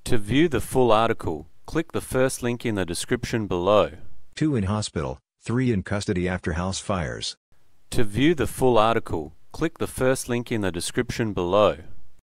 To view the full article, click the first link in the description below. 2 in hospital, 3 in custody after house fires. To view the full article, click the first link in the description below.